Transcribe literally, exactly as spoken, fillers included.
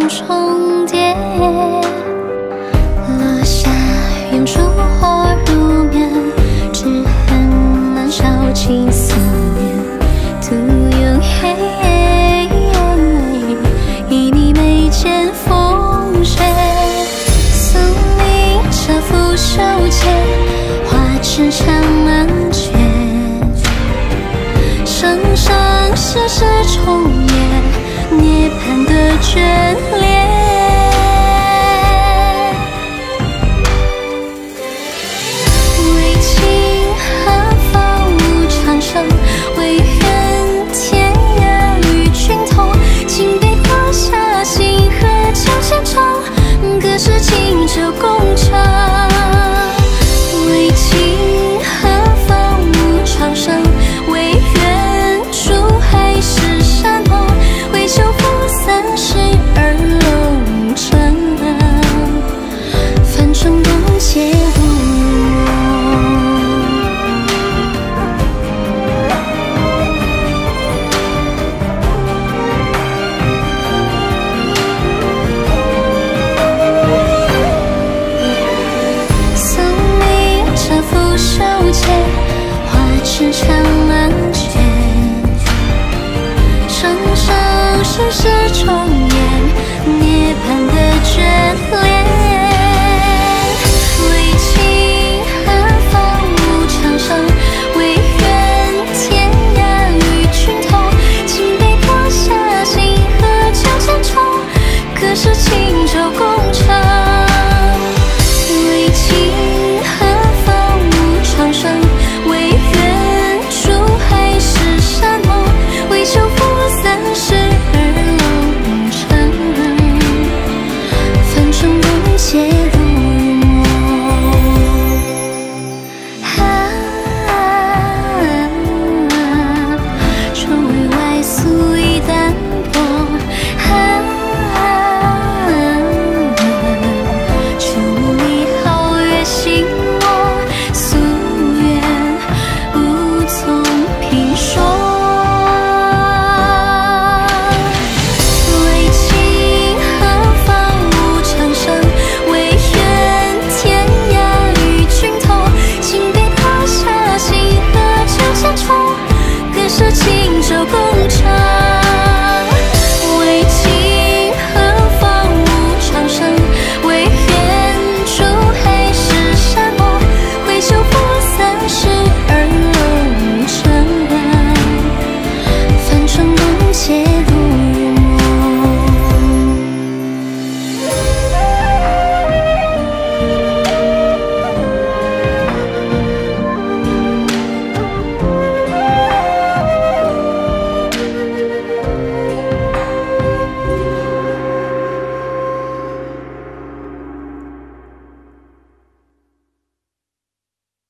重叠，落下永烛火入眠，只恨难烧尽思念。独有黑，以你眉间风雪，送你这拂袖间，花枝长满卷。生生世世重演，涅槃的眷恋。为情何方无长生，唯愿天涯与君同。请别画下星河交千重，隔世轻舟共乘。为情何方无长生，唯愿竹海是山盟。为求负三世而龙争，凡冲动皆无送你这拂袖间，花枝长满卷。生生世世